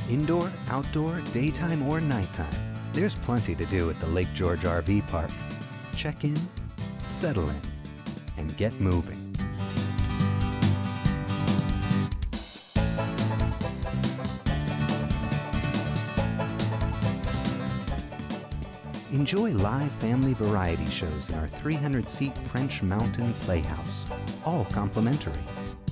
Indoor, outdoor, daytime, or nighttime, there's plenty to do at the Lake George RV Park. Check in, settle in, and get moving. Enjoy live family variety shows in our 300-seat French Mountain Playhouse, all complimentary.